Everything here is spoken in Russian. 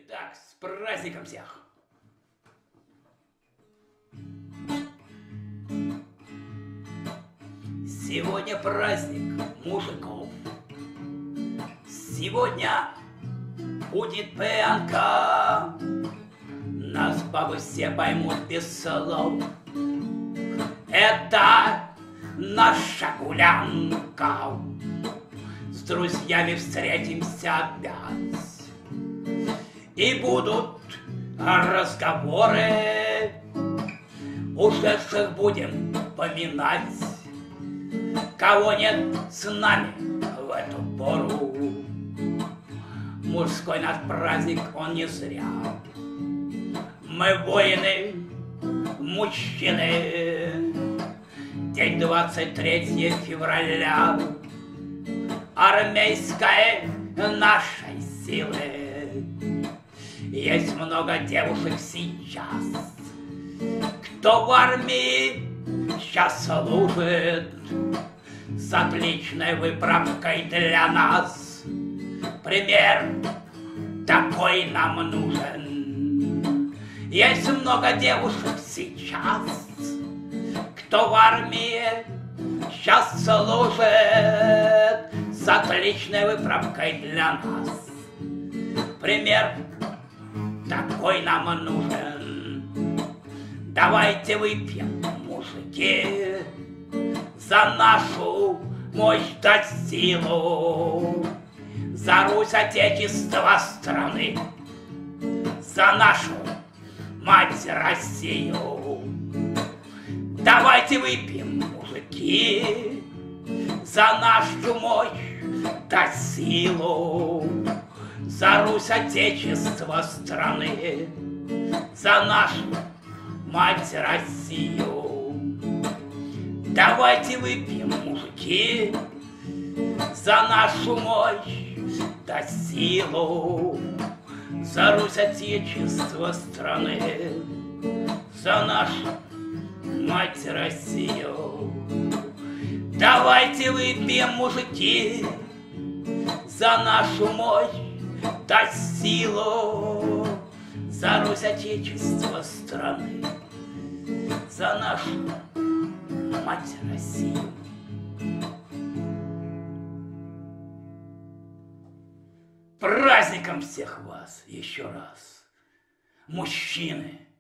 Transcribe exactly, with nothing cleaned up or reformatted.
Итак, с праздником всех! Сегодня праздник мужиков. Сегодня будет пьянка. Нас бабы все поймут без слов. Это наша гулянка. С друзьями встретимся опять. И будут разговоры. Ушедших будем поминать. Кого нет с нами в эту пору. Мужской наш праздник, он не зря. Мы воины, мужчины. День двадцать третьего февраля. Армейской нашей силы. Есть много девушек сейчас, кто в армии сейчас служит. С отличной выправкой для нас. Пример такой нам нужен. Есть много девушек сейчас, кто в армии сейчас служит. С отличной выправкой для нас. Пример такой нам нужен. Давайте выпьем, мужики, за нашу мощь да силу, за Русь, Отечество страны, за нашу мать Россию. Давайте выпьем, мужики, за нашу мощь да силу, за Русь, Отечество страны, за нашу мать Россию. Давайте выпьем, мужики, за нашу мощь да силу, за Русь, Отечество страны, за нашу мать Россию. Давайте выпьем, мужики, за нашу мощь да силу, за Русь, Отечество страны, за нашу мать Россию. Праздником всех вас еще раз, мужчины!